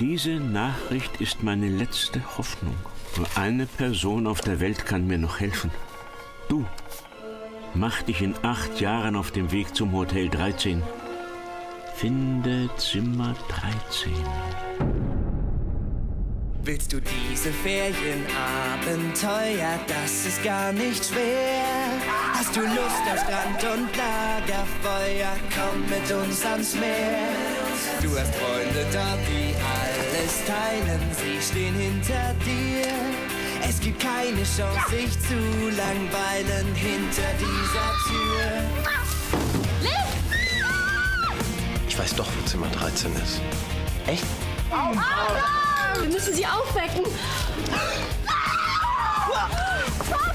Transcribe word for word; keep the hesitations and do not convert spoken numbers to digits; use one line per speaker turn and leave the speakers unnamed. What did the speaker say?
Diese Nachricht ist meine letzte Hoffnung. Nur eine Person auf der Welt kann mir noch helfen. Du. Mach dich in acht Jahren auf dem Weg zum Hotel dreizehn. Finde Zimmer dreizehn.
Willst du diese Ferienabenteuer? Das ist gar nicht schwer. Hast du Lust auf Strand und Lagerfeuer? Komm mit uns ans Meer. Du hast Freunde dort, die alles teilen. Sie stehen hinter dir. Es gibt keine Chance, sich zu langweilen hinter dieser Tür.
Ich weiß doch, wo Zimmer dreizehn ist. Echt?
Oh, oh, wir müssen sie aufwecken. Papa!